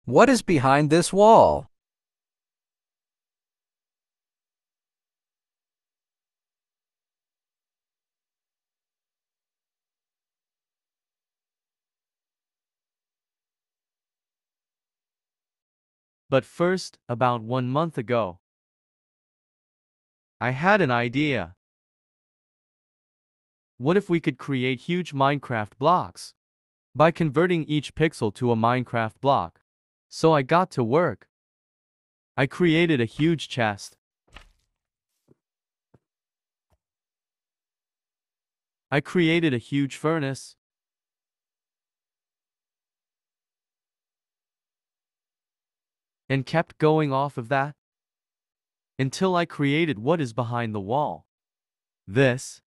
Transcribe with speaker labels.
Speaker 1: What is behind this wall?
Speaker 2: But first, about 1 month ago, I had an idea. What if we could create huge Minecraft blocks by converting each pixel to a Minecraft block? So I got to work. I created a huge chest. I created a huge furnace. And kept going off of that until I created what is behind the wall. This